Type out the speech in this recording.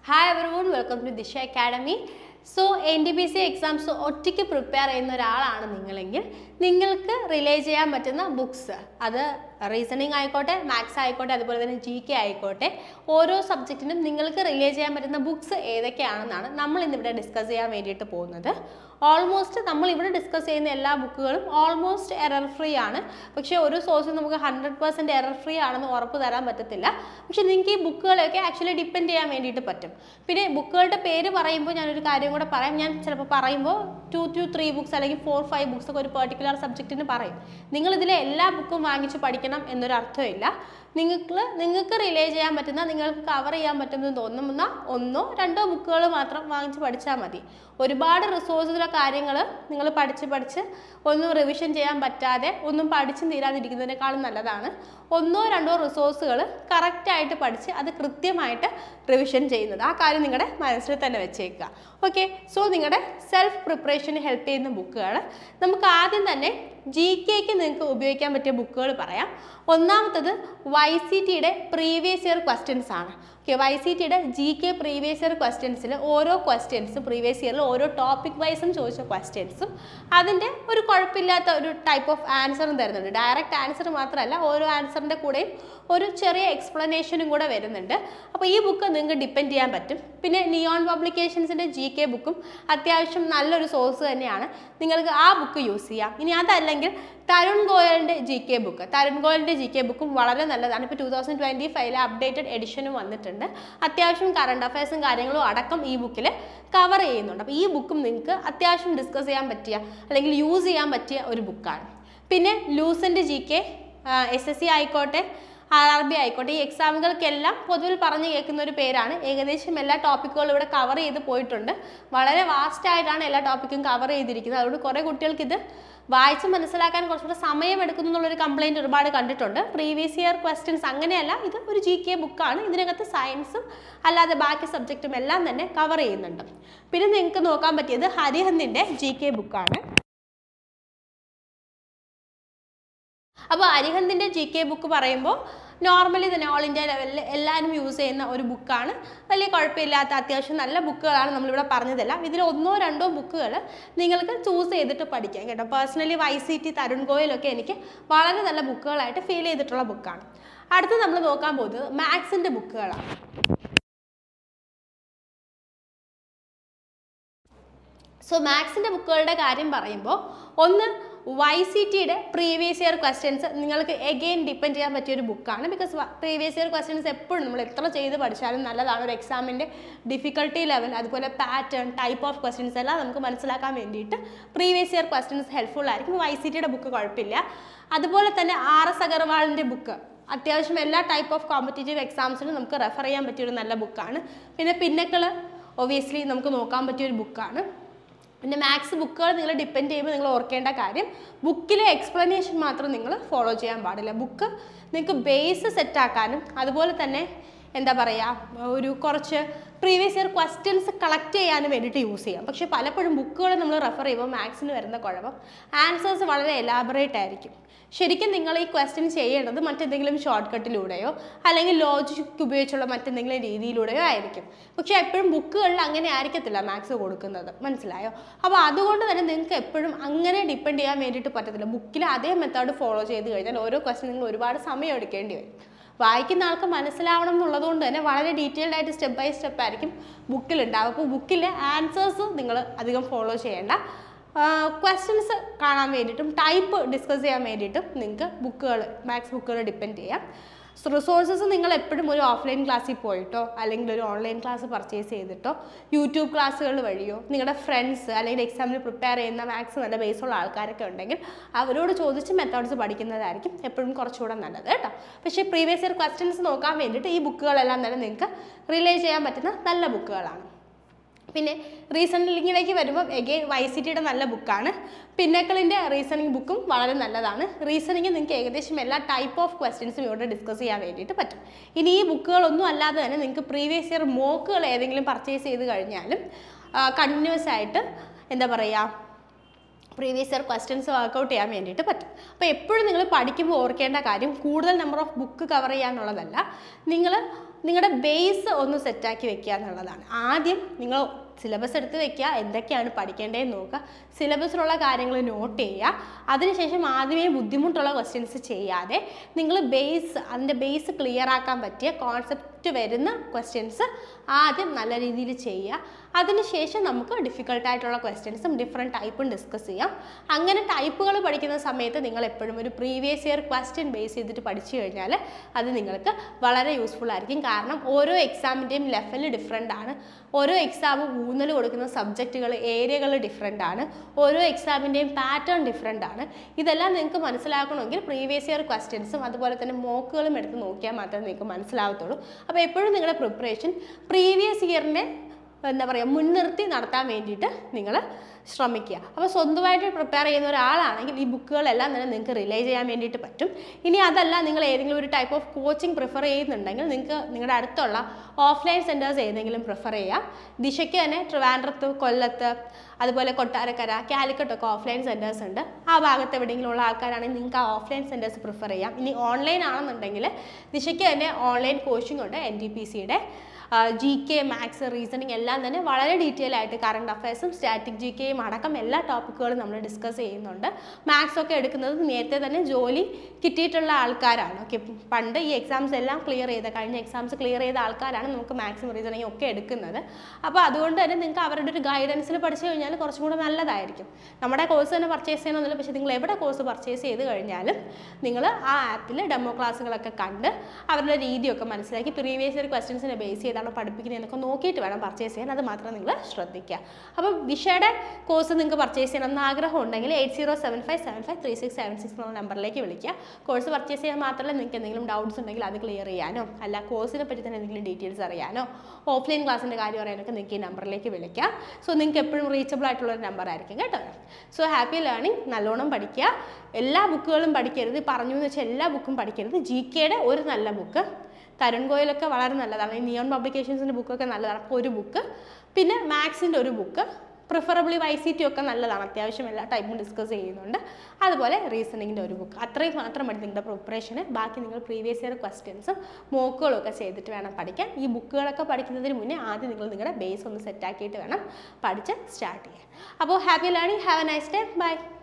Hi everyone, welcome to Disha Academy. So, Ntpc exams ഒറ്റയ്ക്ക് prepare ചെയ്യുന്ന ഒരാളാണ് നിങ്ങളെങ്കിൽ നിങ്ങൾക്ക് റിലേ ചെയ്യാൻ പറ്റുന്ന ബുക്സ് അത് റീസണിംഗ് ആയിക്കോട്ടെ, മാത്സ് ആയിക്കോട്ടെ, അതുപോലെ തന്നെ GK ആയിക്കോട്ടെ, ഓരോ സബ്ജക്റ്റിനും നിങ്ങൾക്ക് റിലേ ചെയ്യാൻ പറ്റുന്ന ബുക്സ് ഏതൊക്കെയാണെന്നാണ് നമ്മൾ ഇന്നിവിടെ ഡിസ്കസ് ചെയ്യാൻ വേണ്ടിയിട്ട് പോകുന്നത്. ഓൾമോസ്റ്റ് നമ്മൾ ഇവിടെ ഡിസ്കസ് ചെയ്യുന്ന എല്ലാ ബുക്കുകളും ഓൾമോസ്റ്റ് എറർ ഫ്രീ ആണ്. പക്ഷേ ഒരു സോഴ്സിൽ നമുക്ക് 100% എറർ ഫ്രീ ആണെന്ന് ഉറപ്പ് തരാൻ പറ്റത്തില്ല. പക്ഷേ നിങ്ങൾക്ക് ഈ ബുക്കുകളൊക്കെ ആക്ച്വലി ഡിപ്പെൻഡ് ചെയ്യാൻ വേണ്ടിയിട്ട് പറ്റും. പിന്നെ ബുക്കുകളുടെ പേര് പറയുമ്പോൾ ഞാനൊരു കാര്യം കൂടെ പറയാം. ഞാൻ ചിലപ്പോൾ പറയുമ്പോൾ 2 to 3 ബുക്സ് അല്ലെങ്കിൽ 4-5 ബുക്സ് ഒക്കെ ഒരു പെർട്ടിക്കുലർ സബ്ജക്റ്റിന് പറയും. നിങ്ങളിതിലെ എല്ലാ ബുക്കും വാങ്ങിച്ച് പഠിക്കണം എന്നൊരു അർത്ഥമില്ല. നിങ്ങൾക്ക് റിലേ ചെയ്യാൻ പറ്റുന്ന, നിങ്ങൾക്ക് കവർ ചെയ്യാൻ പറ്റുമെന്ന് തോന്നുന്ന 1-2 ബുക്കുകൾ മാത്രം വാങ്ങിച്ച് പഠിച്ചാൽ മതി. ഒരുപാട് റിസോഴ്സിലെ കാര്യങ്ങൾ നിങ്ങൾ പഠിച്ച് ഒന്നും റിവിഷൻ ചെയ്യാൻ പറ്റാതെ ഒന്നും പഠിച്ചും തീരാതിരിക്കുന്നതിനേക്കാളും നല്ലതാണ് 1-2 റിസോഴ്സുകൾ കറക്റ്റായിട്ട് പഠിച്ച് അത് കൃത്യമായിട്ട് റിവിഷൻ ചെയ്യുന്നത്. ആ കാര്യം നിങ്ങളുടെ മനസ്സിൽ തന്നെ വെച്ചേക്കുക. ഓക്കെ, സോ നിങ്ങളുടെ സെൽഫ് പ്രിപ്പറേഷന് ഹെൽപ്പ് ചെയ്യുന്ന ബുക്കുകൾ നമുക്ക് ആദ്യം തന്നെ GKക്ക് നിങ്ങൾക്ക് ഉപയോഗിക്കാൻ പറ്റിയ ബുക്കുകൾ പറയാം. ഒന്നാമത്തത് YCTയുടെ പ്രീവിയസ് ഇയർ ക്വസ്റ്റ്യൻസ് ആണ്. ഓക്കെ, YCTയുടെ GK പ്രീവിയസ് ഇയർ ക്വസ്റ്റ്യൻസിൽ ഓരോ ക്വസ്റ്റ്യൻസും പ്രീവിയസ് ഇയറിൽ ഓരോ ടോപ്പിക് വൈസും ചോദിച്ച ക്വസ്റ്റ്യൻസും അതിൻ്റെ ഒരു കുഴപ്പമില്ലാത്ത ഒരു ടൈപ്പ് ഓഫ് ആൻസറും തരുന്നുണ്ട്. ഡയറക്റ്റ് ആൻസർ മാത്രമല്ല, ഓരോ ആൻസറിൻ്റെ കൂടെയും ഒരു ചെറിയ എക്സ്പ്ലനേഷനും കൂടെ വരുന്നുണ്ട്. അപ്പോൾ ഈ ബുക്ക് നിങ്ങൾക്ക് ഡിപ്പെൻഡ് ചെയ്യാൻ പറ്റും. പിന്നെ നിയോൺ പബ്ലിക്കേഷൻസിൻ്റെ GK ബുക്കും അത്യാവശ്യം നല്ലൊരു സോഴ്സ് തന്നെയാണ്. നിങ്ങൾക്ക് ആ ബുക്ക് യൂസ് ചെയ്യാം. ഇനി അതല്ലെങ്കിൽ തരുൺ ഗോയലിൻ്റെ GK ബുക്കും വളരെ നല്ലതാണ്. ഇപ്പോൾ 2025 അപ്ഡേറ്റഡ് എഡിഷനും വന്നിട്ടുണ്ട്. അത്യാവശ്യം കറണ്ട് അഫയേഴ്സും കാര്യങ്ങളും അടക്കം ഈ ബുക്കിൽ കവർ ചെയ്യുന്നുണ്ട്. അപ്പോൾ ഈ ബുക്കും നിങ്ങൾക്ക് അത്യാവശ്യം ഡിസ്കസ് ചെയ്യാൻ പറ്റിയ അല്ലെങ്കിൽ യൂസ് ചെയ്യാൻ പറ്റിയ ഒരു ബുക്കാണ്. പിന്നെ ലൂസൻ്റെ GK, SSC ആയിക്കോട്ടെ, Rrb ആയിക്കോട്ടെ, ഈ എക്സാമുകൾക്കെല്ലാം പൊതുവിൽ പറഞ്ഞു കേൾക്കുന്ന ഒരു പേരാണ്. ഏകദേശം എല്ലാ ടോപ്പിക്കുകളും ഇവിടെ കവർ ചെയ്ത് പോയിട്ടുണ്ട്. വളരെ വാസ്റ്റായിട്ടാണ് എല്ലാ ടോപ്പിക്കും കവർ ചെയ്തിരിക്കുന്നത്. അതുകൊണ്ട് കുറേ കുട്ടികൾക്ക് ഇത് വായിച്ച് മനസ്സിലാക്കാൻ കുറച്ചുകൂടെ സമയമെടുക്കുന്നു എന്നുള്ളൊരു കംപ്ലയിൻറ്റ് ഒരുപാട് കണ്ടിട്ടുണ്ട്. പ്രീവിയസ് ഇയർ ക്വസ്റ്റ്യൻസ് അങ്ങനെയല്ല, ഇത് ഒരു GK ബുക്കാണ്. ഇതിനകത്ത് സയൻസും അല്ലാതെ ബാക്കി സബ്ജക്റ്റും എല്ലാം തന്നെ കവർ ചെയ്യുന്നുണ്ട്. പിന്നെ നിങ്ങൾക്ക് നോക്കാൻ പറ്റിയത് ഹരിഹന്തിൻ്റെ GK ബുക്കാണ്. അപ്പോൾ അരിഹന്തിൻ്റെ GK ബുക്ക് പറയുമ്പോൾ നോർമലി തന്നെ ഓൾ ഇന്ത്യ ലെവലിൽ എല്ലാവരും യൂസ് ചെയ്യുന്ന ഒരു ബുക്കാണ്. വലിയ കുഴപ്പമില്ലാത്ത അത്യാവശ്യം നല്ല ബുക്കുകളാണ് നമ്മളിവിടെ പറഞ്ഞതെല്ലാം. ഇതിൽ 1-2 ബുക്കുകൾ നിങ്ങൾക്ക് ചൂസ് ചെയ്തിട്ട് പഠിക്കാം കേട്ടോ. പേഴ്സണലി YCT, തരുൺ ഗോയലൊക്കെ എനിക്ക് വളരെ നല്ല ബുക്കുകളായിട്ട് ഫീൽ ചെയ്തിട്ടുള്ള ബുക്കാണ്. അടുത്ത് നമ്മൾ നോക്കാൻ പോകുന്നത് മാത്സിൻ്റെ ബുക്കുകളാണ്. സോ മാത്സിൻ്റെ ബുക്കുകളുടെ കാര്യം പറയുമ്പോൾ ഒന്ന് YCTയുടെ പ്രീവിയസ് ഇയർ ക്വസ്റ്റ്യൻസ് നിങ്ങൾക്ക് എഗെയിൻ ഡിപ്പെൻഡ് ചെയ്യാൻ പറ്റിയൊരു ബുക്കാണ്. ബിക്കോസ് പ്രീവിയസ് ഇയർ ക്വസ്റ്റ്യൻസ് എപ്പോഴും നമ്മൾ എത്ര ചെയ്ത് പഠിച്ചാലും നല്ലതാണ്. ഒരു എക്സാമിൻ്റെ ഡിഫിക്കൽട്ടി ലെവൽ, അതുപോലെ പാറ്റേൺ, ടൈപ്പ് ഓഫ് ക്വസ്റ്റ്യൻസ് എല്ലാം നമുക്ക് മനസ്സിലാക്കാൻ വേണ്ടിയിട്ട് പ്രീവിയസ് ഇയർ ക്വസ്റ്റ്യൻസ് ഹെൽപ്ഫുൾ ആയിരിക്കും. YCTയുടെ ബുക്ക് കുഴപ്പമില്ല. അതുപോലെ തന്നെ RS അഗർവാളിൻ്റെ ബുക്ക് അത്യാവശ്യം എല്ലാ ടൈപ്പ് ഓഫ് കോമ്പറ്റേറ്റീവ് എക്സാംസിനും നമുക്ക് റെഫർ ചെയ്യാൻ പറ്റിയൊരു നല്ല ബുക്കാണ്. പിന്നെ പിന്നക്കൾ ഒബ്വിയസ്ലി നമുക്ക് നോക്കാൻ പറ്റിയൊരു ബുക്കാണ്. പിന്നെ മാത്സ് ബുക്കുകൾ നിങ്ങൾ ഡിപ്പെൻഡ് ചെയ്യുമ്പോൾ നിങ്ങൾ ഓർക്കേണ്ട കാര്യം, ബുക്കിലെ എക്സ്പ്ലനേഷൻ മാത്രം നിങ്ങൾ ഫോളോ ചെയ്യാൻ പാടില്ല. ബുക്ക് നിങ്ങൾക്ക് ബേസ് സെറ്റാക്കാനും അതുപോലെ തന്നെ എന്താ പറയുക, ഒരു കുറച്ച് പ്രീവിയസ് ഇയർ ക്വസ്റ്റ്യൻസ് കളക്ട് ചെയ്യാനും വേണ്ടിയിട്ട് യൂസ് ചെയ്യാം. പക്ഷേ പലപ്പോഴും ബുക്കുകൾ നമ്മൾ റെഫർ ചെയ്യുമ്പോൾ മാത്സിന് വരുന്ന കുഴപ്പം ആൻസേഴ്സ് വളരെ എലാബറേറ്റ് ആയിരിക്കും. ശരിക്കും നിങ്ങൾ ഈ ക്വസ്റ്റ്യൻ ചെയ്യേണ്ടത് മറ്റെന്തെങ്കിലും ഷോർട്ട് കട്ടിലൂടെയോ അല്ലെങ്കിൽ ലോജിക് ഉപയോഗിച്ചുള്ള മറ്റെന്തെങ്കിലും രീതിയിലൂടെയോ ആയിരിക്കും. പക്ഷേ എപ്പോഴും ബുക്കുകളിൽ അങ്ങനെ ആയിരിക്കത്തില്ല മാത്സ് കൊടുക്കുന്നത്, മനസ്സിലായോ? അപ്പോൾ അതുകൊണ്ട് തന്നെ നിങ്ങൾക്ക് എപ്പോഴും അങ്ങനെ ഡിപ്പെൻഡ് ചെയ്യാൻ വേണ്ടിയിട്ട് പറ്റത്തില്ല. ബുക്കിൽ അതേ മെത്തേഡ് ഫോളോ ചെയ്ത് കഴിഞ്ഞാൽ ഓരോ ക്വസ്റ്റ്യൻ നിങ്ങൾ ഒരുപാട് സമയം എടുക്കേണ്ടി വരും. വായിക്കുന്ന ആൾക്ക് മനസ്സിലാവണം എന്നുള്ളതുകൊണ്ട് തന്നെ വളരെ ഡീറ്റെയിൽഡ് ആയിട്ട് സ്റ്റെപ്പ് ബൈ സ്റ്റെപ്പ് ആയിരിക്കും ബുക്കിലുണ്ടാവും. അപ്പോൾ ബുക്കിലെ ആൻസേഴ്സ് നിങ്ങൾ അധികം ഫോളോ ചെയ്യേണ്ട. ക്വസ്റ്റ്യൻസ് കാണാൻ വേണ്ടിയിട്ടും ടൈപ്പ് ഡിസ്കസ് ചെയ്യാൻ വേണ്ടിയിട്ടും നിങ്ങൾക്ക് ബുക്കുകൾ, മാത്സ് ബുക്കുകൾ ഡിപ്പെൻഡ് ചെയ്യാം. റിസോഴ്സസ് നിങ്ങൾ എപ്പോഴും ഒരു ഓഫ്ലൈൻ ക്ലാസ്സിൽ പോയിട്ടോ അല്ലെങ്കിൽ ഒരു ഓൺലൈൻ ക്ലാസ് പർച്ചേസ് ചെയ്തിട്ടോ യൂട്യൂബ് ക്ലാസ്സുകൾ വഴിയോ നിങ്ങളുടെ ഫ്രണ്ട്സ് അല്ലെങ്കിൽ എക്സാമിന് പ്രിപ്പയർ ചെയ്യുന്ന മാത്സ് നല്ല ബേസുള്ള ആൾക്കാരൊക്കെ ഉണ്ടെങ്കിൽ അവരോട് ചോദിച്ച് മെത്തേഡ്സ് പഠിക്കുന്നതായിരിക്കും എപ്പോഴും കുറച്ചുകൂടെ നല്ലത് കേട്ടോ. പക്ഷേ പ്രീവിയസ് ഇയർ ക്വസ്റ്റ്യൻസ് നോക്കാൻ വേണ്ടിയിട്ട് ഈ ബുക്കുകളെല്ലാം തന്നെ നിങ്ങൾക്ക് റിലേ ചെയ്യാൻ പറ്റുന്ന നല്ല ബുക്കുകളാണ്. പിന്നെ റീസണിങ്ങിലേക്ക് വരുമ്പോൾ എഗെയിൻ YCTയുടെ നല്ല ബുക്കാണ്. പിന്നക്കളിൻ്റെ റീസണിങ് ബുക്കും വളരെ നല്ലതാണ്. റീസണിങ് നിങ്ങൾക്ക് ഏകദേശം എല്ലാ ടൈപ്പ് ഓഫ് ക്വസ്റ്റ്യൻസും ഇവിടെ ഡിസ്കസ് ചെയ്യാൻ വേണ്ടിയിട്ട് പറ്റും. ഇനി ഈ ബുക്കുകളൊന്നും അല്ലാതെ തന്നെ നിങ്ങൾക്ക് പ്രീവിയസ് ഇയർ മോക്കുകൾ ഏതെങ്കിലും പർച്ചേസ് ചെയ്ത് കഴിഞ്ഞാലും കണ്ടിന്യൂസ് ആയിട്ട് എന്താ പറയുക, പ്രീവിയസ് ഇയർ ക്വസ്റ്റ്യൻസ് വർക്കൗട്ട് ചെയ്യാൻ വേണ്ടിയിട്ട് പറ്റും. അപ്പോൾ എപ്പോഴും നിങ്ങൾ പഠിക്കുമ്പോൾ ഓർക്കേണ്ട കാര്യം കൂടുതൽ നമ്പർ ഓഫ് ബുക്ക് കവർ ചെയ്യാന്നുള്ളതല്ല, നിങ്ങൾ നിങ്ങളുടെ ബേസ് ഒന്ന് സെറ്റാക്കി വെക്കുക എന്നുള്ളതാണ്. ആദ്യം നിങ്ങൾ സിലബസ് എടുത്ത് വെക്കുക, എന്തൊക്കെയാണ് പഠിക്കേണ്ടതെന്ന് നോക്കുക, സിലബസിലുള്ള കാര്യങ്ങൾ നോട്ട് ചെയ്യുക. അതിനുശേഷം ആദ്യമേ ബുദ്ധിമുട്ടുള്ള ക്വസ്റ്റ്യൻസ് ചെയ്യാതെ നിങ്ങൾ അതിൻ്റെ ബേസ് ക്ലിയർ ആക്കാൻ പറ്റിയ കോൺസെപ്റ്റ് വരുന്ന ക്വസ്റ്റ്യൻസ് ആദ്യം നല്ല രീതിയിൽ ചെയ്യുക. അതിനുശേഷം നമുക്ക് ഡിഫിക്കൽട്ടായിട്ടുള്ള ക്വസ്റ്റ്യൻസും ഡിഫറെൻറ്റ് ടൈപ്പും ഡിസ്കസ് ചെയ്യാം. അങ്ങനെ ടൈപ്പുകൾ പഠിക്കുന്ന സമയത്ത് നിങ്ങൾ എപ്പോഴും ഒരു പ്രീവിയസ് ഇയർ ക്വസ്റ്റ്യൻ ബേസ് ചെയ്തിട്ട് പഠിച്ചു കഴിഞ്ഞാൽ അത് നിങ്ങൾക്ക് വളരെ യൂസ്ഫുൾ ആയിരിക്കും. കാരണം ഓരോ എക്സാമിൻ്റെയും ലെവൽ ഡിഫറെൻ്റ് ആണ്, ഓരോ എക്സാമും ഊന്നൽ കൊടുക്കുന്ന സബ്ജക്റ്റുകൾ ഏരിയകൾ ഡിഫറെൻ്റ് ആണ്, ഓരോ എക്സാമിൻ്റെയും പാറ്റേൺ ഡിഫറെൻ്റ് ആണ്. ഇതെല്ലാം നിങ്ങൾക്ക് മനസ്സിലാക്കണമെങ്കിൽ പ്രീവിയസ് ഇയർ ക്വസ്റ്റ്യൻസും അതുപോലെ തന്നെ മോക്കുകളും എടുത്ത് നോക്കിയാൽ മാത്രമേ നിങ്ങൾക്ക് മനസ്സിലാവത്തുള്ളൂ. അപ്പോൾ എപ്പോഴും നിങ്ങളുടെ പ്രിപ്പറേഷൻ പ്രീവിയസ് ഇയറിനെ എന്താ പറയുക മുൻനിർത്തി നടത്താൻ വേണ്ടിയിട്ട് നിങ്ങൾ ശ്രമിക്കുക. അപ്പോൾ സ്വന്തമായിട്ട് പ്രിപ്പയർ ചെയ്യുന്ന ഒരാളാണെങ്കിൽ ഈ ബുക്കുകളെല്ലാം തന്നെ നിങ്ങൾക്ക് റിലേ ചെയ്യാൻ വേണ്ടിയിട്ട് പറ്റും. ഇനി അതല്ല, നിങ്ങൾ ഏതെങ്കിലും ഒരു ടൈപ്പ് ഓഫ് കോച്ചിങ് പ്രിഫർ ചെയ്യുന്നുണ്ടെങ്കിൽ നിങ്ങൾക്ക് നിങ്ങളുടെ അടുത്തുള്ള ഓഫ്ലൈൻ സെൻറ്റേഴ്സ് ഏതെങ്കിലും പ്രിഫർ ചെയ്യാം. ദിശയ്ക്ക് തന്നെ ട്രിവാൻഡ്രത്ത്, കൊല്ലത്ത്, അതുപോലെ കൊട്ടാരക്കര, കാലിക്കട്ടൊക്കെ ഓഫ്ലൈൻ സെൻറ്റേഴ്സ് ഉണ്ട്. ആ ഭാഗത്ത് എവിടെയെങ്കിലും ഉള്ള ആൾക്കാരാണെങ്കിൽ നിങ്ങൾക്ക് ആ ഓഫ്ലൈൻ സെൻറ്റേഴ്സ് പ്രിഫർ ചെയ്യാം. ഇനി ഓൺലൈൻ ആണെന്നുണ്ടെങ്കിൽ ദിശയ്ക്ക് തന്നെ ഓൺലൈൻ കോച്ചിങ് ഉണ്ട്. NTPCയുടെ GK, മാത്സ്, റീസണിങ് എല്ലാം തന്നെ വളരെ ഡീറ്റെയിൽ ആയിട്ട് കറണ്ട് അഫയേഴ്സും സ്റ്റാറ്റിക് GKയും അടക്കം എല്ലാ ടോപ്പിക്കുകളും നമ്മൾ ഡിസ്കസ് ചെയ്യുന്നുണ്ട്. മാത്സ് ഒക്കെ എടുക്കുന്നത് നേരത്തെ തന്നെ ജോലി കിട്ടിയിട്ടുള്ള ആൾക്കാരാണ്. ഓക്കെ, പണ്ട് ഈ എക്സാംസ് എല്ലാം കഴിഞ്ഞ എക്സാംസ് ക്ലിയർ ചെയ്ത ആൾക്കാരാണ് നമുക്ക് മാത്സും റീസണിങ്ങും ഒക്കെ എടുക്കുന്നത്. അപ്പോൾ അതുകൊണ്ട് തന്നെ നിങ്ങൾക്ക് അവരുടെ ഒരു ഗൈഡൻസിൽ പഠിച്ചു കഴിഞ്ഞാൽ കുറച്ചും കൂടെ നല്ലതായിരിക്കും. നമ്മുടെ കോഴ്സ് തന്നെ പർച്ചേസ് ചെയ്യണമെന്നില്ല, പക്ഷേ നിങ്ങൾ എവിടെ കോഴ്സ് പർച്ചേസ് ചെയ്ത് കഴിഞ്ഞാലും നിങ്ങൾ ആ ആപ്പിൽ ഡെമോ ക്ലാസ്സുകളൊക്കെ കണ്ട് അവരുടെ രീതിയൊക്കെ മനസ്സിലാക്കി പ്രീവിയസ് ഇയർ ക്വസ്റ്റ്യൻസിനെ ബേസ് ചെയ്താണ് പഠിപ്പിക്കുന്നതെന്നൊക്കെ നോക്കിയിട്ട് വേണം പർച്ചേസ് ചെയ്യാൻ. അത് മാത്രം നിങ്ങൾ ശ്രദ്ധിക്കുക. അപ്പോൾ ദിശയുടെ കോഴ്സ് നിങ്ങൾക്ക് പർച്ചേസ് ചെയ്യണമെന്ന് ആഗ്രഹം ഉണ്ടെങ്കിൽ 8075753676 എന്നുള്ള നമ്പറിലേക്ക് വിളിക്കുക. കോഴ്സ് പർച്ചേസ് ചെയ്യാൻ മാത്രമല്ല, നിങ്ങൾക്ക് എന്തെങ്കിലും ഡൗട്ട്സ് ഉണ്ടെങ്കിൽ അത് ക്ലിയർ ചെയ്യാനോ അല്ല കോഴ്സിനെ പറ്റി തന്നെ എന്തെങ്കിലും ഡീറ്റെയിൽസ് അറിയാനോ ഓഫ്ലൈൻ ക്ലാസ്സിൻ്റെ കാര്യം അറിയാനൊക്കെ നിങ്ങൾക്ക് ഈ നമ്പറിലേക്ക് വിളിക്കാം. സോ നിങ്ങൾക്ക് എപ്പോഴും റീച്ചബിൾ ആയിട്ടുള്ളൊരു നമ്പർ ആയിരിക്കും കേട്ടോ. സോ ഹാപ്പി ലേണിംഗ്, നല്ലോണം പഠിക്കുക. എല്ലാ ബുക്കുകളും പഠിക്കരുത്, പറഞ്ഞു എന്ന് വെച്ചാൽ എല്ലാ ബുക്കും പഠിക്കരുത്. GKയുടെ ഒരു നല്ല ബുക്ക്, തരുൺ ഗോയലൊക്കെ വളരെ നല്ലതാണ്, ഈ നിയോൺ പബ്ലിക്കേഷൻസിൻ്റെ ബുക്കൊക്കെ നല്ലതാണ്. അപ്പോൾ ഒരു ബുക്ക്, പിന്നെ മാത്സിൻ്റെ ഒരു ബുക്ക്, പ്രിഫറബിളി YCT ഒക്കെ നല്ലതാണ്, അത്യാവശ്യം എല്ലാ ടൈപ്പും ഡിസ്കസ് ചെയ്യുന്നുണ്ട്. അതുപോലെ റീസണിങ്ങിൻ്റെ ഒരു ബുക്ക്, അത്രയും മാത്രം മതി നിങ്ങളുടെ പ്രിപ്പറേഷന്. ബാക്കി നിങ്ങൾ പ്രീവിയസ് ഇയർ ക്വസ്റ്റ്യൻസും മോക്കുകളും ഒക്കെ ചെയ്തിട്ട് വേണം പഠിക്കാൻ. ഈ ബുക്കുകളൊക്കെ പഠിക്കുന്നതിന് മുന്നേ ആദ്യം നിങ്ങൾ നിങ്ങളുടെ ബേസ് ഒന്ന് സെറ്റാക്കിയിട്ട് വേണം പഠിച്ച് സ്റ്റാർട്ട് ചെയ്യാൻ. അപ്പോൾ happy learning, have a nice day, by.